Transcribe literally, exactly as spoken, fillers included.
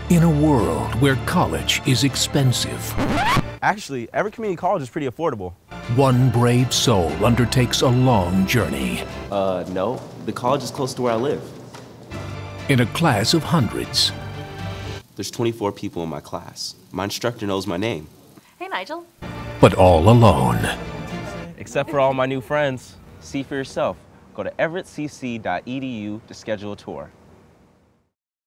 In a world where college is expensive, Actually, Everett Community College is pretty affordable. one brave soul undertakes a long journey. Uh, no. The college is close to where I live. In a class of hundreds, There's twenty-four people in my class. My instructor knows my name. Hey, Nigel. but all alone. Except for all my new friends. See for yourself. Go to everett c c dot e d u to schedule a tour.